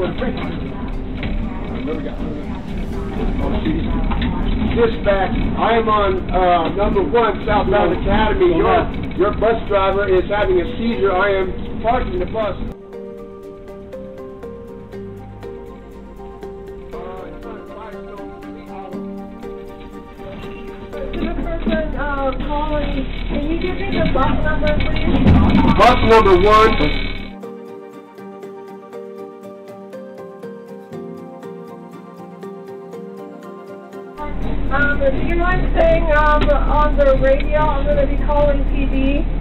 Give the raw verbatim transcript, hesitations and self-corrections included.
Dispatch, I am on uh, number one, Southbound Academy. Your, your bus driver is having a seizure. I am parking the bus. The person uh, calling, can you give me the bus number, please? Bus number one. Um, do you mind saying um, on the radio I'm going to be calling P D?